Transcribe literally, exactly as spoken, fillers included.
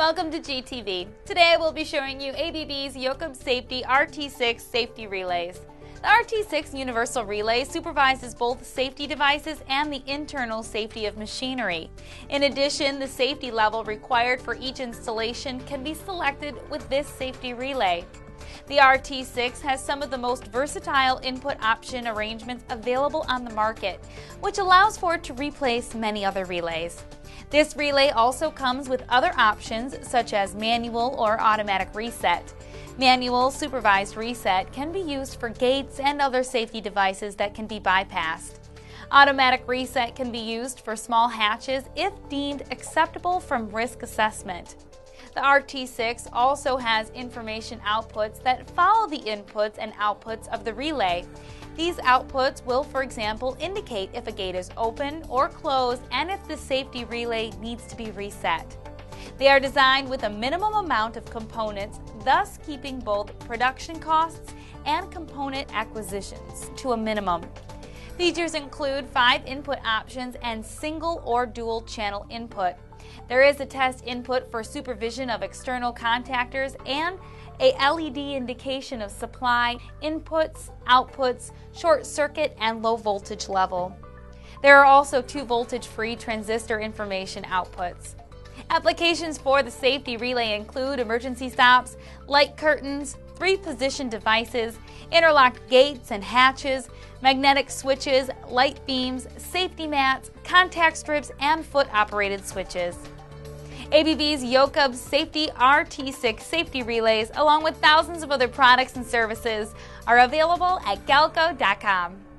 Welcome to G T V. Today I will be showing you A B B's Jokab Safety R T six safety relays. The R T six universal relay supervises both safety devices and the internal safety of machinery. In addition, the safety level required for each installation can be selected with this safety relay. The R T six has some of the most versatile input option arrangements available on the market, which allows for it to replace many other relays. This relay also comes with other options such as manual or automatic reset. Manual supervised reset can be used for gates and other safety devices that can be bypassed. Automatic reset can be used for small hatches if deemed acceptable from risk assessment. The R T six also has information outputs that follow the inputs and outputs of the relay. These outputs will, for example, indicate if a gate is open or closed and if the safety relay needs to be reset. They are designed with a minimum amount of components, thus keeping both production costs and component acquisitions to a minimum. Features include five input options and single or dual channel input. There is a test input for supervision of external contactors and a L E D indication of supply, inputs, outputs, short circuit, and low voltage level. There are also two voltage-free transistor information outputs. Applications for the safety relay include emergency stops, light curtains, three-position devices, interlocked gates and hatches, magnetic switches, light beams, safety mats, contact strips, and foot-operated switches. A B B's Jokab Safety R T six safety relays, along with thousands of other products and services, are available at Galco dot com.